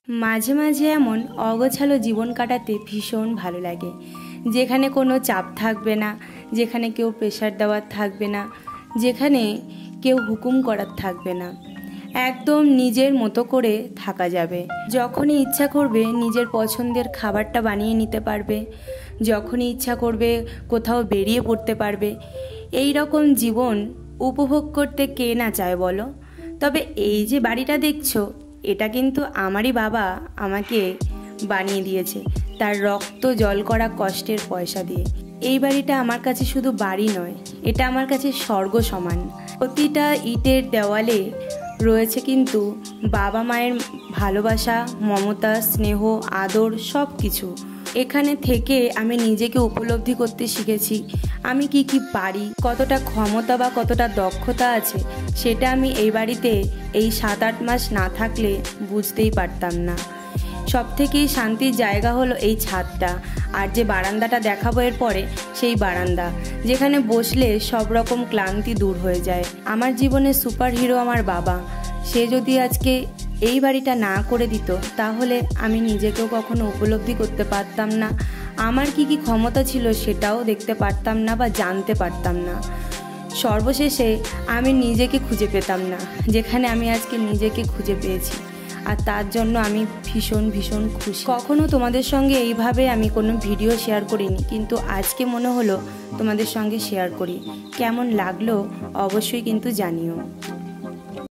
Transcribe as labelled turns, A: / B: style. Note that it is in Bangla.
A: মাঝে মাঝে এমন অগোছালো জীবন কাটাতে ভীষণ ভালো লাগে, যেখানে কোনো চাপ থাকবে না, যেখানে কেউ প্রেশার দেওয়ার থাকবে না, যেখানে কেউ হুকুম করার থাকবে না। একদম নিজের মতো করে থাকা যাবে। যখনই ইচ্ছা করবে নিজের পছন্দের খাবারটা বানিয়ে নিতে পারবে, যখনই ইচ্ছা করবে কোথাও বেরিয়ে পড়তে পারবে। এই রকম জীবন উপভোগ করতে কে না চায় বলো? তবে এই যে বাড়িটা দেখছো, এটা কিন্তু আমারই বাবা আমাকে বানিয়ে দিয়েছে, তার রক্ত জল করা কষ্টের পয়সা দিয়ে। এই বাড়িটা আমার কাছে শুধু বাড়ি নয়, এটা আমার কাছে স্বর্গ সমান। প্রতিটা ইটের দেওয়ালে রয়েছে কিন্তু বাবা মায়ের ভালোবাসা, মমতা, স্নেহ, আদর সব কিছু। এখানে থেকে আমি নিজেকে উপলব্ধি করতে শিখেছি আমি কি পারি, কতটা ক্ষমতা বা কতটা দক্ষতা আছে, সেটা আমি এই বাড়িতে এই 7-8 মাস না থাকলে বুঝতেই পারতাম না। সবথেকেই শান্তির জায়গা হলো এই ছাদটা, আর যে বারান্দাটা দেখাবো এর পরে, সেই বারান্দা যেখানে বসলে সব রকম ক্লান্তি দূর হয়ে যায়। আমার জীবনের সুপার হিরো আমার বাবা। সে যদি আজকে এই বাড়িটা না করে দিত, তাহলে আমি নিজেকেও কখনো উপলব্ধি করতে পারতাম না, আমার কি ক্ষমতা ছিল সেটাও দেখতে পারতাম না বা জানতে পারতাম না। সর্বশেষে আমি নিজেকে খুঁজে পেতাম না, যেখানে আমি আজকে নিজেকে খুঁজে পেয়েছি, আর তার জন্য আমি ভীষণ ভীষণ খুশি। কখনো তোমাদের সঙ্গে এইভাবে আমি কোনো ভিডিও শেয়ার করিনি, কিন্তু আজকে মনে হলো তোমাদের সঙ্গে শেয়ার করি। কেমন লাগলো অবশ্যই কিন্তু জানিও।